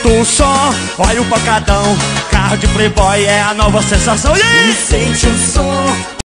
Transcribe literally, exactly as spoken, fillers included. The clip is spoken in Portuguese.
aumenta o som, olha o pancadão. Carro de playboy é a nova sensação. E aí? E sente o som.